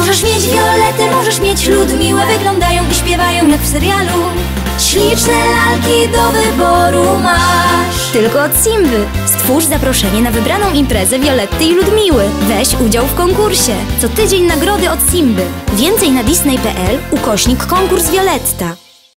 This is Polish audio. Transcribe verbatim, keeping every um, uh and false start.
Możesz mieć Violetę, możesz mieć Ludmiłę, wyglądają i śpiewają jak w serialu. Śliczne lalki do wyboru masz. Tylko od Simby. Stwórz zaproszenie na wybraną imprezę Violetty i Ludmiły. Weź udział w konkursie. Co tydzień nagrody od Simby. Więcej na disney kropka p l ukośnik konkurs Violetta.